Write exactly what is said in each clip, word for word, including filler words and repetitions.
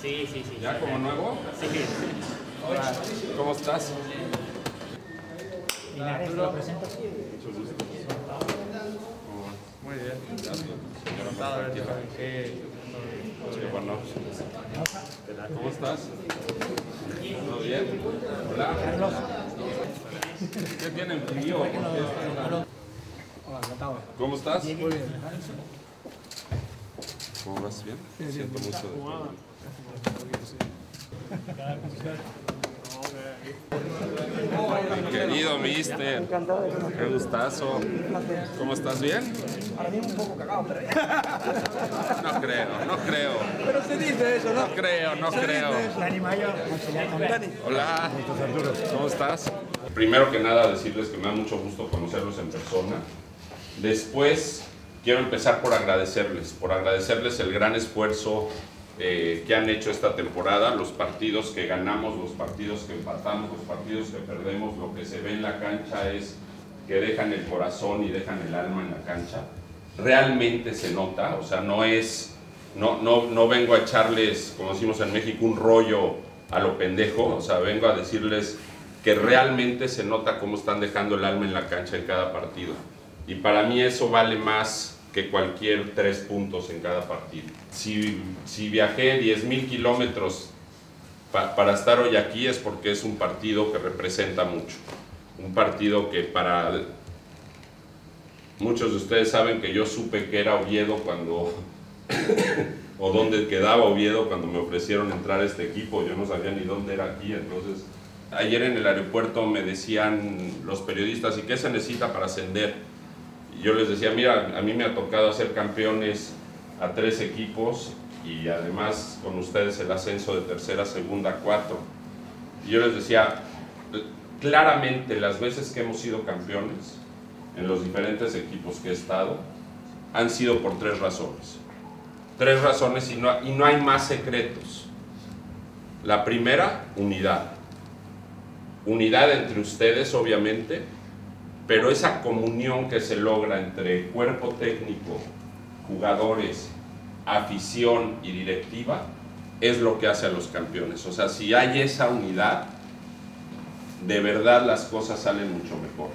Sí, sí, sí. ¿Ya sí, como nuevo? Sí. Hola. ¿Cómo estás? Linares, lo presento. Mucho gusto. Muy bien. Gracias, señora Encantado de Marta. verte. Sí, bueno. ¿Cómo estás? ¿Todo bien? Hola. Carlos. ¿Qué tienen frío? ¿Por qué están- Hola, encantado. ¿Cómo estás? Muy bien. ¿Cómo vas? ¿Bien? Siento mucho de Mi querido mister, qué gustazo. ¿Cómo estás? ¿Bien? Ahora mismo un poco cagado, pero No creo, no creo. pero se dice eso, ¿no? No creo, no creo. Dani Mayo, auxiliar también. Dani, Hola, ¿cómo estás? Primero que nada decirles que me da mucho gusto conocerlos en persona. Después quiero empezar por agradecerles, por agradecerles el gran esfuerzo eh, que han hecho esta temporada, los partidos que ganamos, los partidos que empatamos, los partidos que perdemos, lo que se ve en la cancha es que dejan el corazón y dejan el alma en la cancha. Realmente se nota, o sea, no es, no, no, no vengo a echarles, como decimos en México, un rollo a lo pendejo, o sea, vengo a decirles que realmente se nota cómo están dejando el alma en la cancha en cada partido. Y para mí eso vale más que cualquier tres puntos en cada partido. Si, si viajé diez mil kilómetros pa, para estar hoy aquí es porque es un partido que representa mucho. Un partido que para... Muchos de ustedes saben que yo supe que era Oviedo cuando... o dónde quedaba Oviedo cuando me ofrecieron entrar a este equipo. Yo no sabía ni dónde era aquí, entonces... Ayer en el aeropuerto me decían los periodistas, ¿y qué se necesita para ascender? Y yo les decía, mira, a mí me ha tocado hacer campeones a tres equipos y además con ustedes el ascenso de tercera, segunda, cuatro. Y yo les decía, claramente las veces que hemos sido campeones en los diferentes equipos que he estado han sido por tres razones. Tres razones y no, y no hay más secretos. La primera, unidad. Unidad entre ustedes, obviamente, pero esa comunión que se logra entre cuerpo técnico, jugadores, afición y directiva, es lo que hace a los campeones. O sea, si hay esa unidad, de verdad las cosas salen mucho mejor.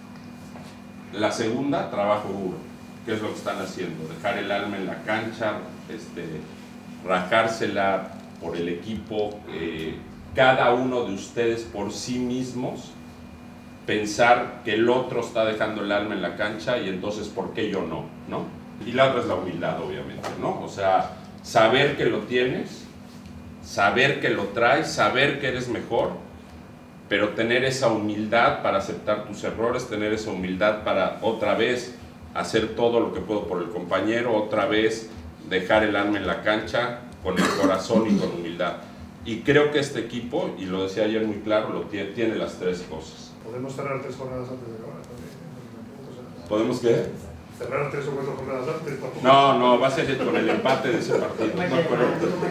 La segunda, trabajo duro, que es lo que están haciendo, dejar el alma en la cancha, este, rajársela por el equipo, eh, cada uno de ustedes por sí mismos, pensar que el otro está dejando el alma en la cancha y entonces ¿por qué yo no? ¿no? Y la otra es la humildad, obviamente, ¿no? O sea, saber que lo tienes, saber que lo traes, saber que eres mejor, pero tener esa humildad para aceptar tus errores, tener esa humildad para otra vez hacer todo lo que puedo por el compañero, otra vez dejar el alma en la cancha con el corazón y con humildad. Y creo que este equipo, y lo decía ayer muy claro, lo tiene, tiene las tres cosas. ¿Podemos cerrar tres jornadas antes de acabar? ¿Podemos qué? ¿Cerrar tres o cuatro jornadas antes? No, no, va a ser con el empate de ese partido. No, pero...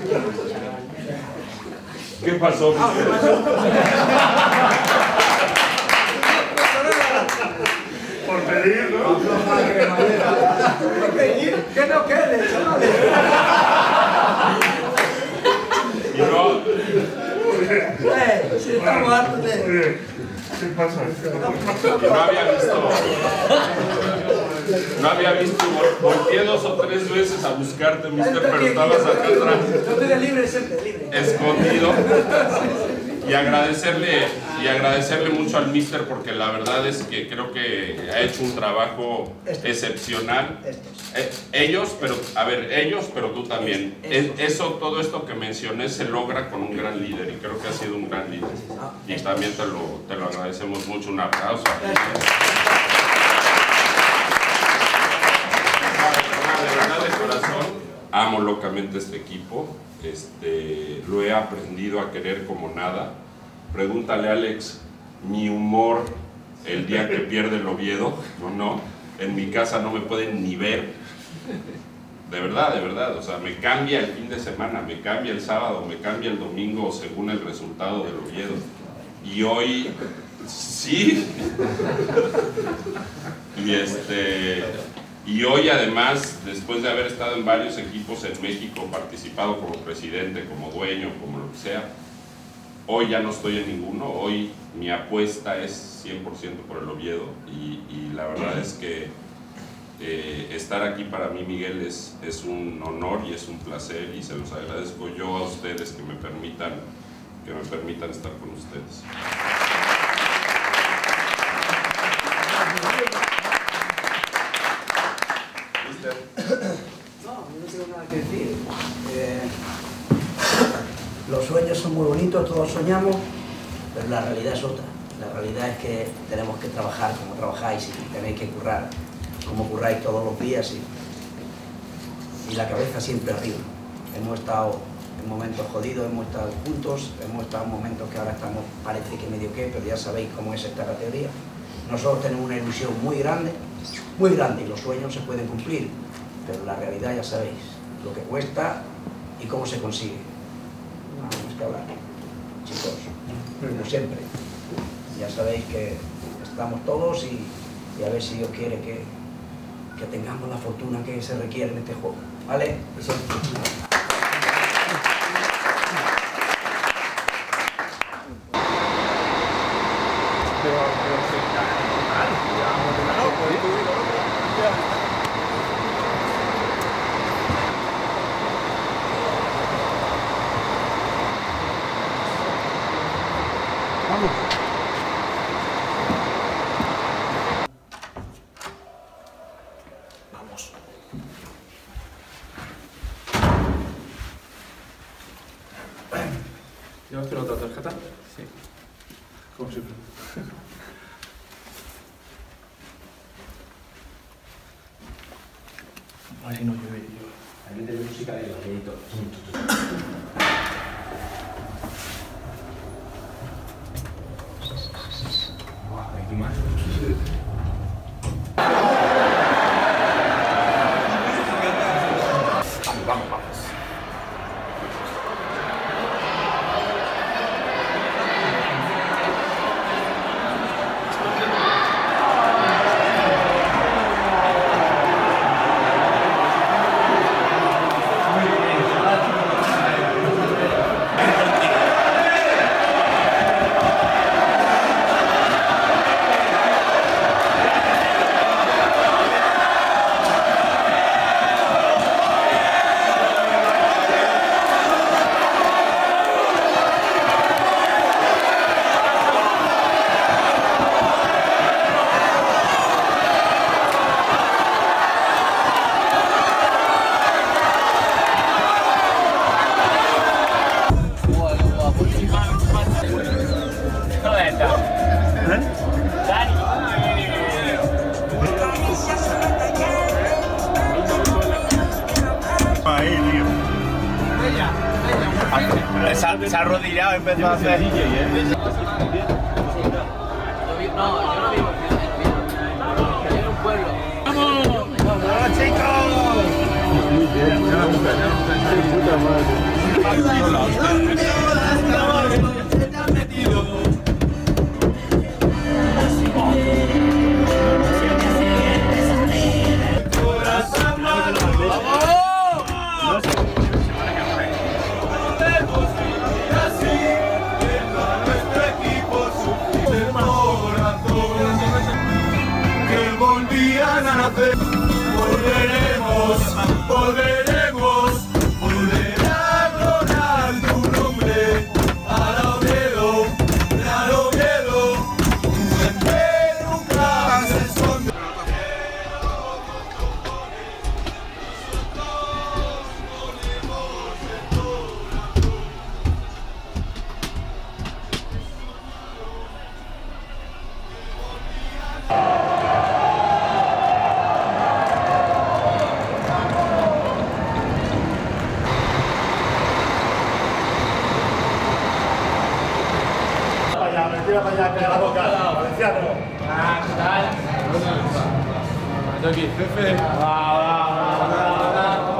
¿Qué pasó? Por pedir, ¿no? por pedir que no quede, chavales. Y no... Eh, si estamos hartos de... Oye, ¿qué pasa? Que no había visto, no había visto, volteé dos o tres veces a buscarte, mister, pero estabas acá atrás, Yo estoy de libre siempre, libre. escondido. Y agradecerle, y agradecerle mucho al mister porque la verdad es que creo que ha hecho un trabajo excepcional. Eh, ellos, pero, a ver, ellos, pero tú también. Es, eso, todo esto que mencioné se logra con un gran líder y creo que ha sido un gran líder. Y también te lo, te lo agradecemos mucho. Un aplauso. De verdad, de corazón, amo locamente este equipo. Este, lo he aprendido a querer como nada. Pregúntale a Alex mi humor el día que pierde el Oviedo, no, no, en mi casa no me pueden ni ver, de verdad, de verdad, o sea, me cambia el fin de semana, me cambia el sábado, me cambia el domingo según el resultado del Oviedo. Y hoy, sí, y este, Y hoy además, después de haber estado en varios equipos en México, participado como presidente, como dueño, como lo que sea, hoy ya no estoy en ninguno. Hoy mi apuesta es cien por ciento por el Oviedo y, y la verdad es que eh, estar aquí para mí, Miguel, es, es un honor y es un placer, y se los agradezco yo a ustedes que me permitan, que me permitan estar con ustedes. No, no tengo nada que decir. Eh, los sueños son muy bonitos, todos soñamos, pero la realidad es otra. La realidad es que tenemos que trabajar como trabajáis y tenéis que currar como curráis todos los días y, y la cabeza siempre arriba. Hemos estado en momentos jodidos, hemos estado juntos, hemos estado en momentos que ahora estamos, parece que medio que, pero ya sabéis cómo es esta categoría. Nosotros tenemos una ilusión muy grande, muy grande, y los sueños se pueden cumplir, pero la realidad ya sabéis lo que cuesta y cómo se consigue. No tenemos que hablar, chicos, como siempre. Ya sabéis que estamos todos y, y a ver si Dios quiere que, que tengamos la fortuna que se requiere en este juego, ¿vale? Eso. Vamos. Vamos. ¿Llevas tú la otra tarjeta? Sí. Como siempre. A ver si no llueve, tío. Hay que tener música de bailadito. Aquí más. Vamos, vamos, vamos. Se ha, se ha arrodillado y empezó a hacer D J, ¿eh? No, yo no vivo en Oviedo, yo vivo en un pueblo. ¡Vamos! ¡Hola, chicos! Muy bien, ya puta Volveremos, volveremos, volverá a clonar tu nombre para Oviedo, para Oviedo, tu gente nunca se esconde. Tira para allá, que la boca, valenciano. Ah, ¿qué tal? Estoy aquí, jefe. Va, va, va, va, va.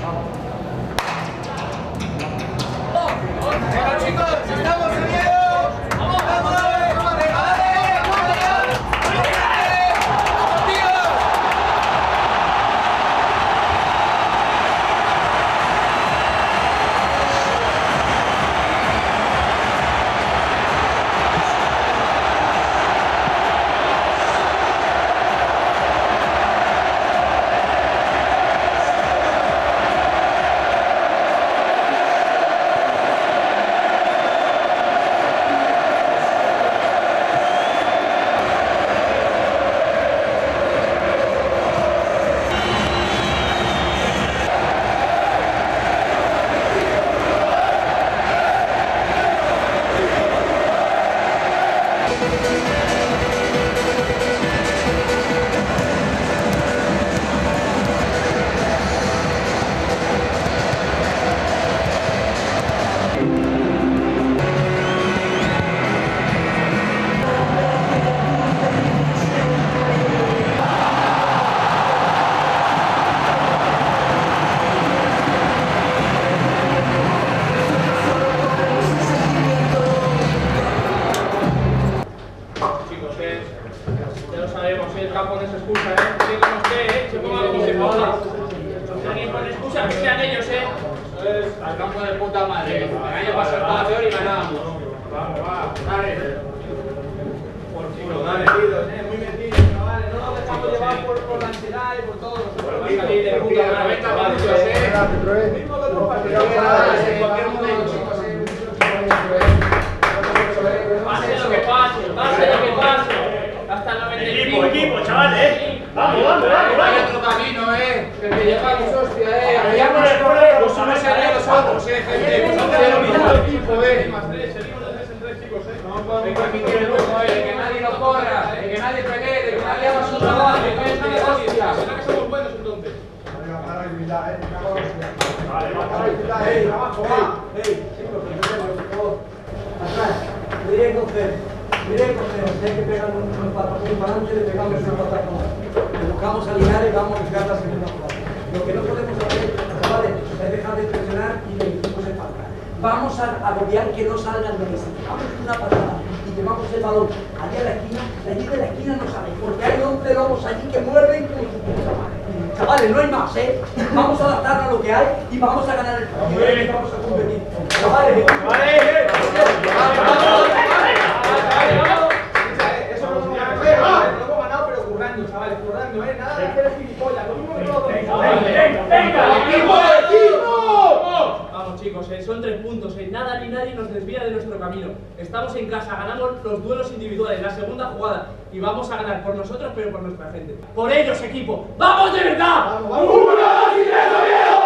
Al campo de puta madre. El año pasado estaba peor y ganábamos. Vamos, va, dale. Por culo, dale. Muy metidos, chavales. No nos dejamos llevar por, por la ansiedad y por todo. Nosotros vamos a salir de puta madre. noventa partidos, eh. Mismo que otros partidos. En cualquier momento, chicos, eh. Pase lo que pase, pase lo que pase. Hasta el noventa y cinco. Equipo, equipo, chavales, eh. Vamos, vamos, vamos. Hay otro camino, eh. Que el que llevamos, hostia, eh. Apoyamos los unos a los otros, eh, gente. No tenemos el mismo equipo, eh. Más tres, seguimos de tres en tres, chicos, eh. No podemos permitir el lujo, eh. De que nadie nos corra, de que nadie pelee, de que nadie haga su trabajo, de que nadie hostia. ¿Será que somos buenos entonces? Vale, vale, ey, abajo, va. Ey, chicos, por favor. Atrás, directo cero. Directo cero. Si hay que pegar un patacón para adelante, le pegamos un patacón. Le buscamos a ligar y vamos a buscar la segunda jugada. Lo que no podemos hacer, chavales, es dejar de presionar y que el equipo se falta. Vamos a agobiar que no salgan de eso. Vamos una patada y llevamos el balón allá a la esquina. De allí de la esquina no sale, porque hay once lobos allí que muerden como si fuera. Chavales, no hay más, ¿eh? Vamos a adaptarnos a lo que hay y vamos a ganar el partido y vamos a competir. Chavales, vale, eso no lo hemos ganado, pero currando, chavales, currando, ¿eh? Nada de hacer gilipollas, lo mismo que todos. ¡Venga, venga! ¡Equipo, equipo! Vamos, chicos, eh, son tres puntos, eh. Nada ni nadie nos desvía de nuestro camino. Estamos en casa, ganamos los duelos individuales, la segunda jugada, y vamos a ganar por nosotros, pero por nuestra gente. Por ellos, equipo. ¡Vamos de verdad! ¡Vamos, vamos! ¡Uno, dos y tres,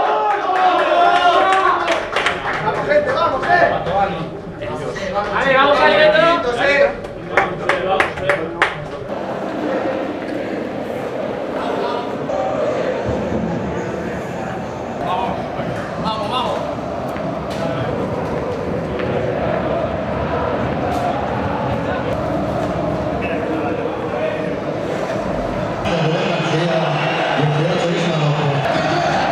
¡vamos, gente, vamos, eh! Vale, vamos al reto. Vamos, vamos. dieciocho,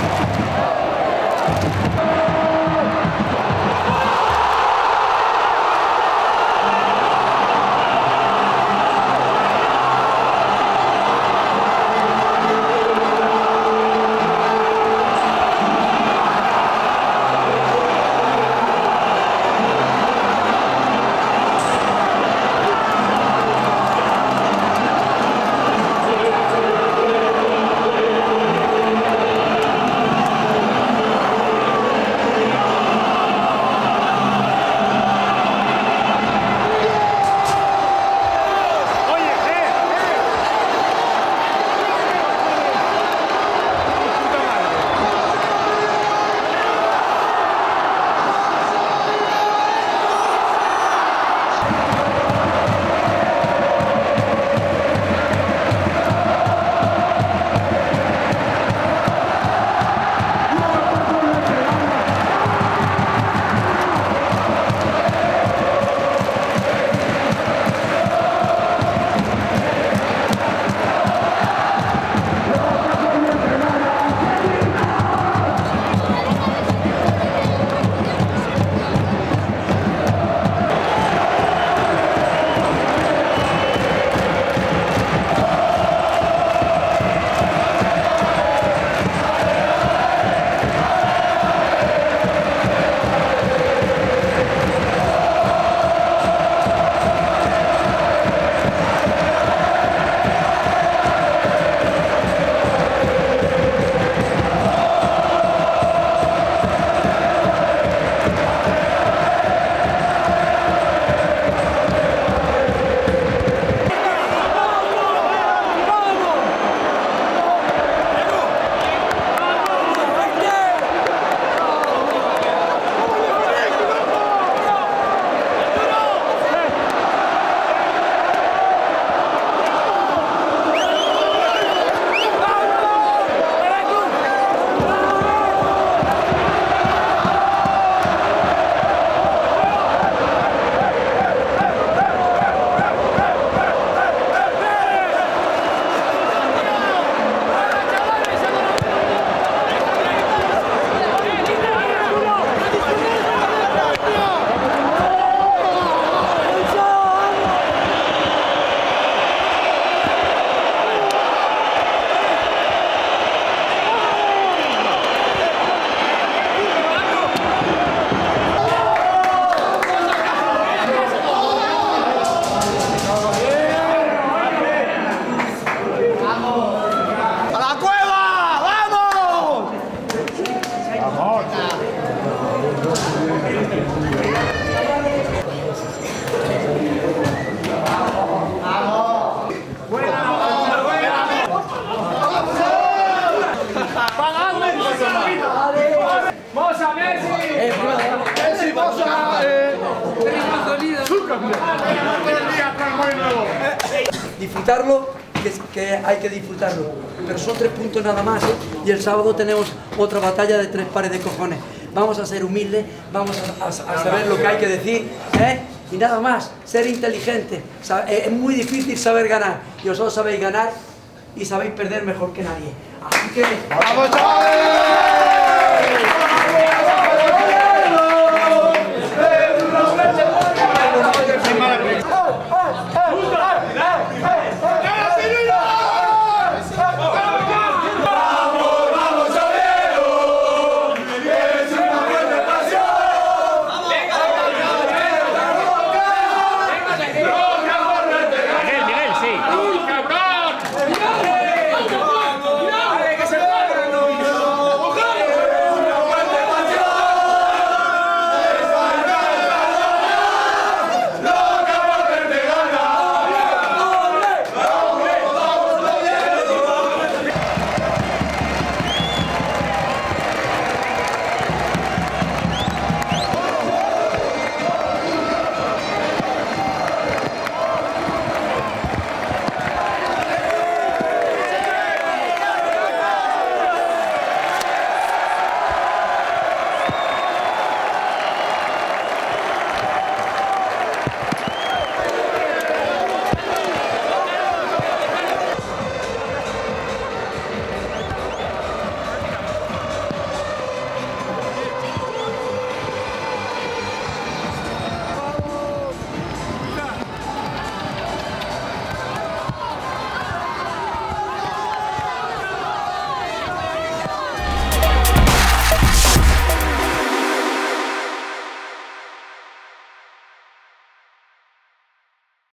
Disfrutarlo, que, es, que hay que disfrutarlo, pero son tres puntos nada más, ¿eh? Y el sábado tenemos otra batalla de tres pares de cojones. Vamos a ser humildes, vamos a, a, a saber lo que hay que decir, ¿eh? Y nada más, ser inteligente. Es muy difícil saber ganar, y vosotros sabéis ganar y sabéis perder mejor que nadie. Así que... ¡vamos, chavales!